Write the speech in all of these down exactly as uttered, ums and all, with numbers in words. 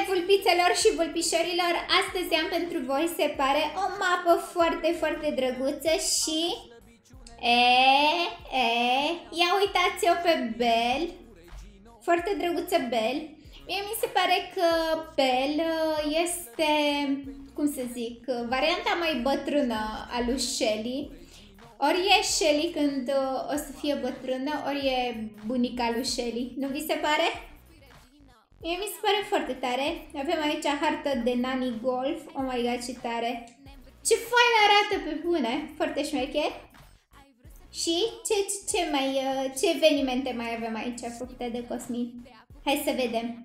vulpițelor și vulpișorilor, astăzi am pentru voi, se pare, o mapă foarte, foarte drăguță și... E, e, ia uitați-o pe Belle. Foarte drăguță Belle. Mie mi se pare că Belle este, cum să zic, varianta mai bătrână a lui Shelly. Ori e Shelly când o să fie bătrână, ori e bunica lui Shelly. Nu vi se pare? Mie mi se pare foarte tare. Avem aici hartă de Nani Golf. Oh my god, ce tare. Ce fain arată pe bune. Foarte șmecher. Și ce, ce, ce, mai, ce evenimente mai avem aici făcute de Cosmin? Hai să vedem.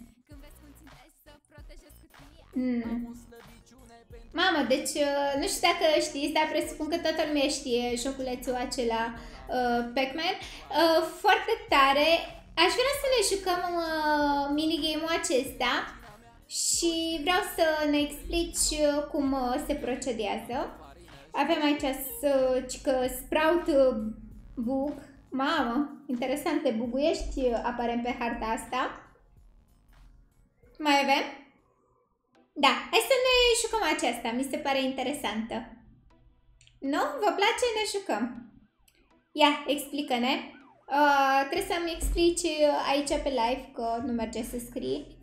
Hmm. Mamă, deci nu știu dacă știți, dar presupun că toată lumea știe joculețul acela uh, Pac-Man. Uh, foarte tare. Aș vrea să ne jucăm uh, minigame-ul acesta și vreau să ne explici uh, cum uh, se procedează. Avem aici uh, Sprout uh, Bug. Mamă, interesant, te buguiești uh, aparent pe harta asta. Mai avem? Da, hai să ne jucăm aceasta, mi se pare interesantă. Nu? Vă place? Ne jucăm. Ia, explică-ne. Uh, trebuie să-mi explici aici pe live că nu merge să scrii.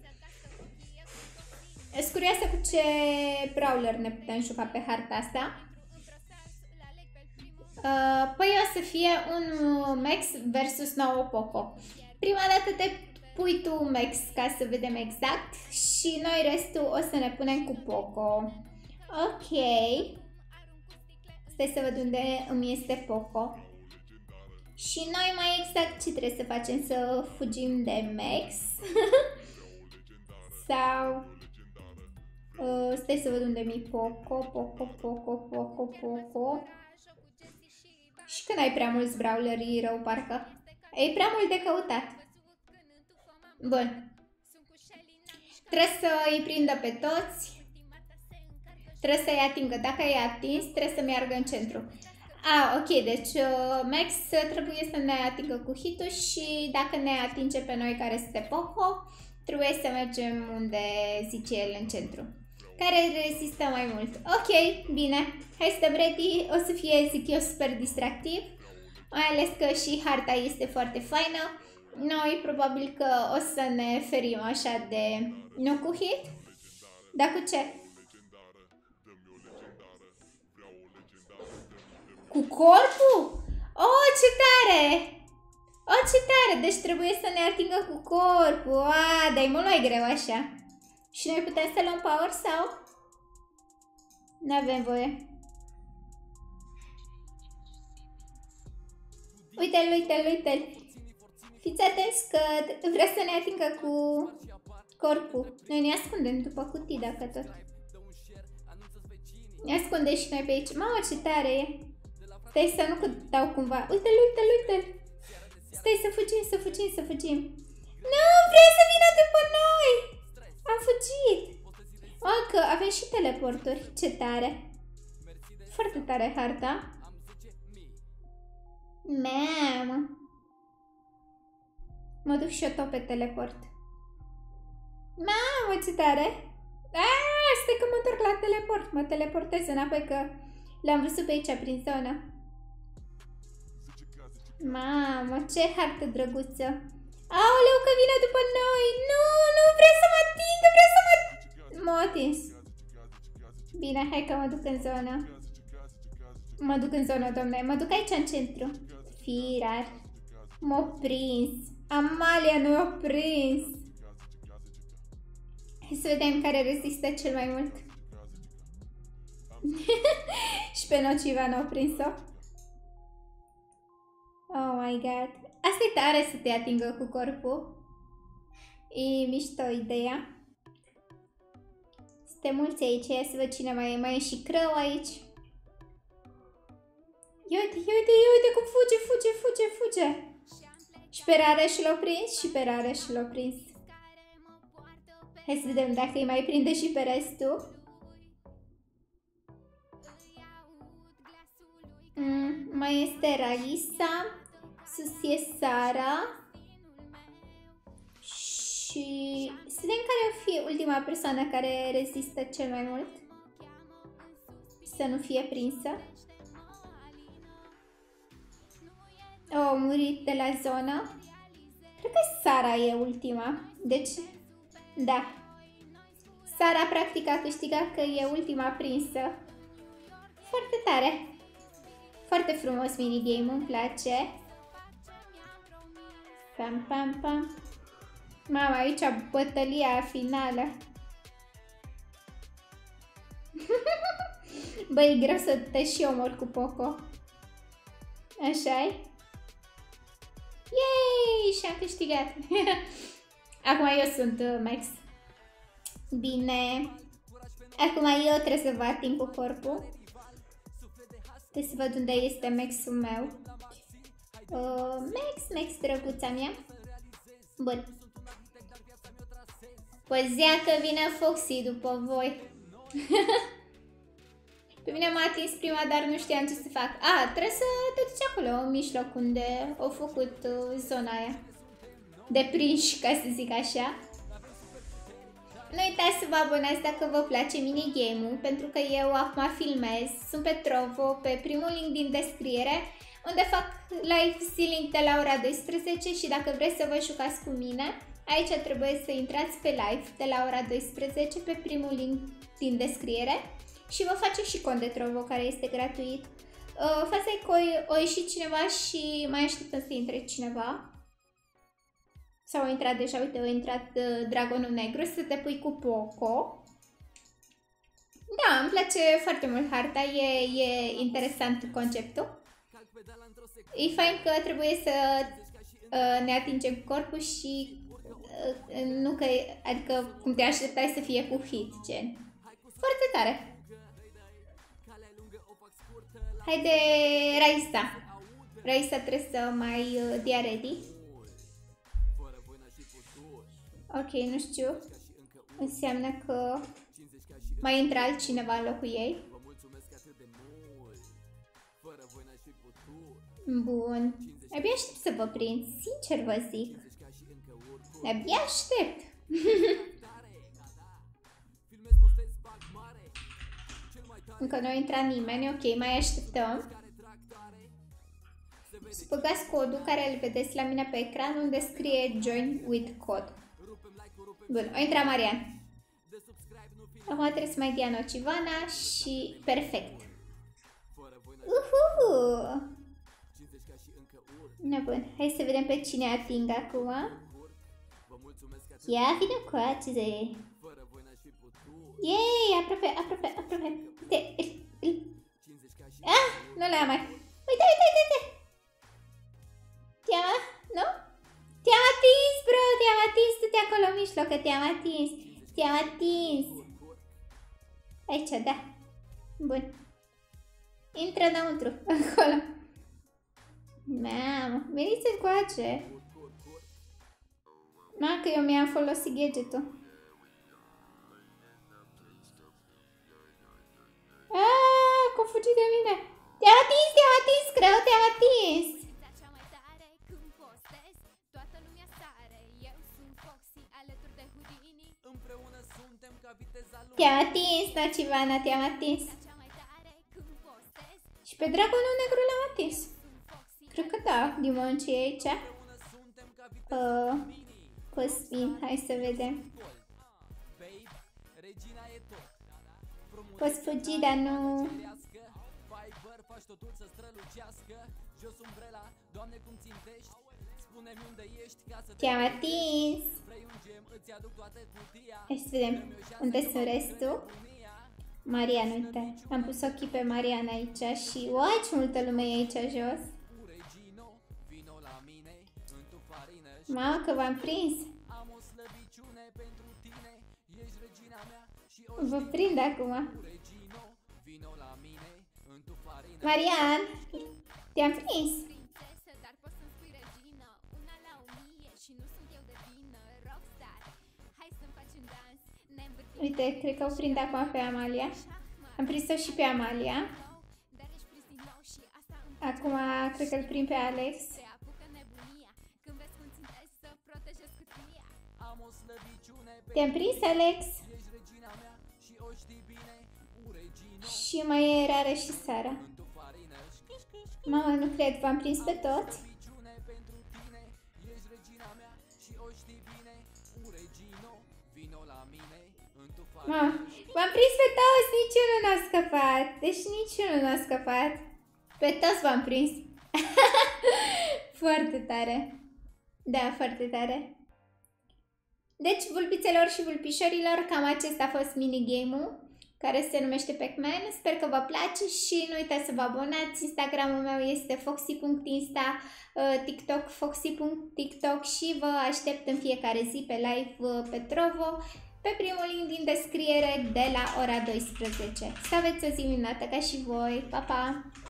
Sunt curioasă cu ce brawler ne putem juca pe harta asta. Uh, păi o să fie un Max versus nouă Poco. Prima dată te pui tu Max ca să vedem exact și noi restul o să ne punem cu Poco. Ok. Stai să văd unde îmi este Poco. Și noi mai exact ce trebuie să facem? Să fugim de Max? Sau... Uh, stai să văd unde mi Poco, Poco, Poco, Poco, Poco. Și când ai prea mulți brawleri rău, parcă. E prea mult de căutat. Bun. Trebuie să îi prindă pe toți. Trebuie să-i atingă. Dacă i-a atins, trebuie să meargă în centru. Ah, ok, deci uh, Max trebuie să ne atingă cu hitul și dacă ne atinge pe noi care este Poco, trebuie să mergem unde zice el în centru. Care rezistă mai mult. Ok, bine. Hai să stăm ready. O să fie, zic eu, super distractiv. Mai ales că și harta este foarte faină. Noi probabil că o să ne ferim așa de... Nu cu hit? Dar cu ce? Cu corpul? Oh, ce tare! Oh, ce tare! Deci trebuie să ne atingă cu corpul. Ah, dar e mult mai greu așa. Și noi putem să luăm power sau? Nu avem voie. Uite-l, uite-l, uite-l. Fiți atenți că vrea să ne atingă cu corpul. Noi ne ascundem după cutii dacă tot. Ne ascundem și noi pe aici. Mamă, ce tare e. Stai să nu dau cumva. Uite-l, uite-l, uite-l. Stai să fugim, să fugim, să fugim. Nu, vrea să vină după noi. Am fugit. Oh, că avem și teleporturi. Ce tare. Foarte tare harta. Mamă. Mă duc și eu tot pe teleport. Mamă, ce tare. Aaaa, stai că mă întorc la teleport. Mă teleportez înapoi că l-am văzut pe aici prin zonă. Mamă, ce hartă drăguță. Aoleu, că vine după noi. Nu, nu, vrea să mă atingă, vrea să mă... M-a atins. Bine, hai că mă duc în zonă. Mă duc în zonă, domne. Mă duc aici în centru. Firar. M-a prins. Amalia nu m-a prins. Hai să vedem care rezistă cel mai mult. Și pe Nociva n-a prins-o. Oh my god. Asta e tare să te atingă cu corpul. E mișto ideea. Suntem mulți aici. Ia să văd cine mai e. Mai e și Crău aici. Ia uite, ia uite, ia uite cum fuge, fuge, fuge, fuge. Și pe Rareș l-a prins și pe Rareș l-a prins. Hai să vedem dacă îi mai prinde și pe restul. Mm, mai este Raisa. Sus e Sara. Și să vedem care o fi ultima ultima persoană care rezistă cel mai mult să nu fie prinsă. Au murit de la zonă. Cred că Sara e ultima. Deci, da. Sara practic a câștigat că e ultima prinsă. Foarte tare. Foarte frumos minigame, îmi place. Pam, pam, pam. Mama, aici bătălia finală. Băi, e greu să te și omori cu Poco. Așa-i? Yay! Și-am câștigat. Acum eu sunt uh, Max. Bine. Acum eu trebuie să vă ating cu corpul. Trebuie să văd unde este Maxul meu. Uh, Max, Max, drăguța mea. Bun. Păzea că vine Foxy după voi. Pe mine m-a atins prima, dar nu știam ce să fac. A, trebuie să te duci acolo, în mijloc, unde au făcut uh, zona aia de prinși, ca să zic așa. Nu uitați să vă abonați dacă vă place minigame-ul, pentru că eu acum filmez. Sunt pe Trovo, pe primul link din descriere, unde fac live zilnic de la ora douăsprezece și dacă vreți să vă jucați cu mine, aici trebuie să intrați pe live de la ora douăsprezece pe primul link din descriere. Și vă face și cont de Trovo, care este gratuit. Uh, fața e că o ieșit cineva și mai așteptăm să intre cineva. Sau a intrat deja, uite, a intrat uh, Dragonul Negru, să te pui cu Poco. Da, îmi place foarte mult harta, e, e interesant conceptul. E fain că trebuie să uh, ne atingem corpul și uh, nu că, adică cum te așteptai să fie cu hit, gen. Foarte tare. Haide, Raisa. Raisa trebuie să mai uh, dea ready. Ok, nu știu. Înseamnă că mai intră altcineva în locul ei. Bun. Abia aștept să vă prind. Sincer vă zic. Abia aștept. Încă nu a intrat nimeni, ok, mai așteptăm. Să băgați codul care îl vedeți la mine pe ecran, unde scrie Join with Code. Bun, a intrat Marian. Acum trebuie să mai dea Nocivana și perfect. Uhuhu! Na bun, hai să vedem pe cine ating acum. Ia, vine cu aceste. Yay, aproape, aproape, aproape. Uite, ah, nu l-am mai. Uite, uite, uite, uite. Te-am, nu? Te-am atins, bro, te-am atins, tu te acolo în mijloc, că te-am atins. Te-am atins. Aici, da. Bun. Intră înăuntru, acolo. Mamă, veniți încoace. Mamă, că eu mi-am folosit gadgetul. Aaaa, că-o fugit de mine. Te-am atins, te-am atins, creu, te-am atins. Te-am atins, Nocivana, te-am atins. Și pe Dragonul Negru l-am atins. Cred că da, din moment ce e aici. Uh, Cosmin, hai să vedem. Poți fugi, dar nu... Te-am atins. Hai să vedem unde sunt restul. Marian, uite. Am pus ochii pe Marian aici și... Uai, ce multă lume e aici jos. Mamă, că v-am prins. Vă prind acum. Marian, te-am prins. Uite, cred că o prind acum pe Amalia. Am prins-o și pe Amalia. Acum cred că îl prind pe Alex. Te-am prins, Alex? Și mai e rară și Sara. Mama, nu cred, v-am prins pe toți? Mama, v-am prins pe toți, niciunul n-a scăpat. Deci niciunul n-a scăpat. Pe toți v-am prins. Foarte tare. Da, foarte tare. Deci, vulpițelor și vulpișorilor, cam acesta a fost minigame-ul care se numește Pac-Man. Sper că vă place și nu uitați să vă abonați. Instagramul meu este foxy punct insta, TikTok foxy punct tiktok și vă aștept în fiecare zi pe live pe Trovo, pe primul link din descriere de la ora douăsprezece. Să aveți o zi minunată ca și voi. Pa, pa!